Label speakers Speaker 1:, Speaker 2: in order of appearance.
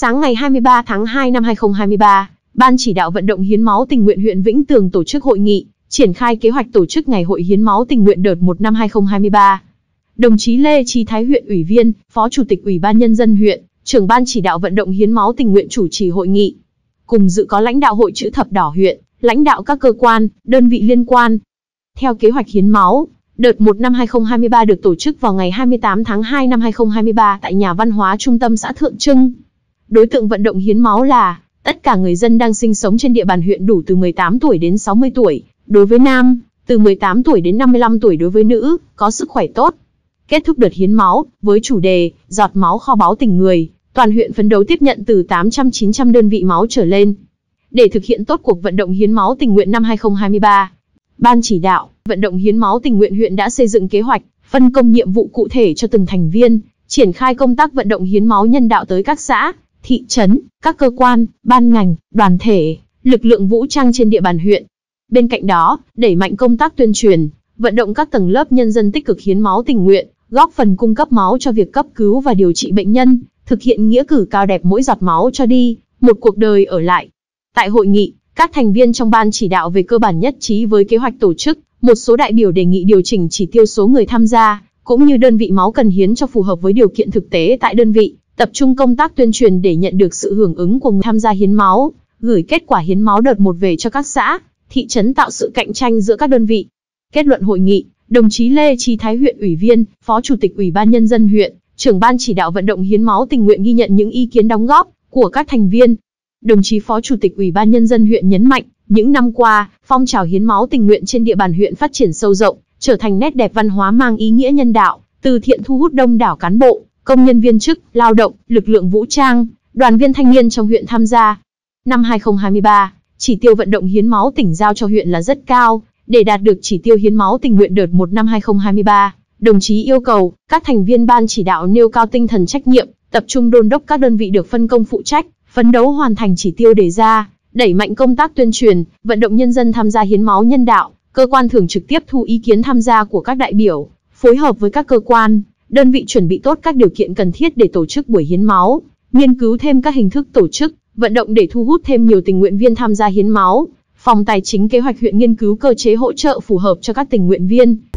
Speaker 1: Sáng ngày 23 tháng 2 năm 2023, Ban chỉ đạo vận động hiến máu tình nguyện huyện Vĩnh Tường tổ chức hội nghị, triển khai kế hoạch tổ chức Ngày hội hiến máu tình nguyện đợt 1 năm 2023. Đồng chí Lê Chí Thái huyện ủy viên, Phó Chủ tịch Ủy ban Nhân dân huyện, trưởng Ban chỉ đạo vận động hiến máu tình nguyện chủ trì hội nghị. Cùng dự có lãnh đạo Hội Chữ Thập Đỏ huyện, lãnh đạo các cơ quan, đơn vị liên quan. Theo kế hoạch hiến máu, đợt 1 năm 2023 được tổ chức vào ngày 28 tháng 2 năm 2023 tại Nhà Văn hóa Trung tâm xã Thượng Trưng. Đối tượng vận động hiến máu là tất cả người dân đang sinh sống trên địa bàn huyện đủ từ 18 tuổi đến 60 tuổi, đối với nam, từ 18 tuổi đến 55 tuổi đối với nữ, có sức khỏe tốt. Kết thúc đợt hiến máu, với chủ đề, giọt máu kho báu tình người, toàn huyện phấn đấu tiếp nhận từ 800-900 đơn vị máu trở lên. Để thực hiện tốt cuộc vận động hiến máu tình nguyện năm 2023, Ban chỉ đạo vận động hiến máu tình nguyện huyện đã xây dựng kế hoạch, phân công nhiệm vụ cụ thể cho từng thành viên, triển khai công tác vận động hiến máu nhân đạo tới các xã, thị trấn, các cơ quan, ban ngành, đoàn thể, lực lượng vũ trang trên địa bàn huyện. Bên cạnh đó, đẩy mạnh công tác tuyên truyền, vận động các tầng lớp nhân dân tích cực hiến máu tình nguyện, góp phần cung cấp máu cho việc cấp cứu và điều trị bệnh nhân, thực hiện nghĩa cử cao đẹp mỗi giọt máu cho đi, một cuộc đời ở lại. Tại hội nghị, các thành viên trong ban chỉ đạo về cơ bản nhất trí với kế hoạch tổ chức, một số đại biểu đề nghị điều chỉnh chỉ tiêu số người tham gia, cũng như đơn vị máu cần hiến cho phù hợp với điều kiện thực tế tại đơn vị, tập trung công tác tuyên truyền để nhận được sự hưởng ứng của người tham gia hiến máu, gửi kết quả hiến máu đợt 1 về cho các xã, thị trấn tạo sự cạnh tranh giữa các đơn vị. Kết luận hội nghị, đồng chí Lê Chí Thái huyện ủy viên, Phó Chủ tịch Ủy ban Nhân dân huyện, trưởng Ban chỉ đạo vận động hiến máu tình nguyện ghi nhận những ý kiến đóng góp của các thành viên. Đồng chí Phó Chủ tịch Ủy ban Nhân dân huyện nhấn mạnh, những năm qua, phong trào hiến máu tình nguyện trên địa bàn huyện phát triển sâu rộng, trở thành nét đẹp văn hóa mang ý nghĩa nhân đạo, từ thiện thu hút đông đảo cán bộ, công nhân viên chức, lao động, lực lượng vũ trang, đoàn viên thanh niên trong huyện tham gia. Năm 2023, chỉ tiêu vận động hiến máu tỉnh giao cho huyện là rất cao. Để đạt được chỉ tiêu hiến máu tình nguyện đợt 1 năm 2023, đồng chí yêu cầu các thành viên ban chỉ đạo nêu cao tinh thần trách nhiệm, tập trung đôn đốc các đơn vị được phân công phụ trách, phấn đấu hoàn thành chỉ tiêu đề ra, đẩy mạnh công tác tuyên truyền, vận động nhân dân tham gia hiến máu nhân đạo. Cơ quan thường trực tiếp thu ý kiến tham gia của các đại biểu, phối hợp với các cơ quan, đơn vị chuẩn bị tốt các điều kiện cần thiết để tổ chức buổi hiến máu, nghiên cứu thêm các hình thức tổ chức, vận động để thu hút thêm nhiều tình nguyện viên tham gia hiến máu. Phòng Tài chính Kế hoạch huyện nghiên cứu cơ chế hỗ trợ phù hợp cho các tình nguyện viên.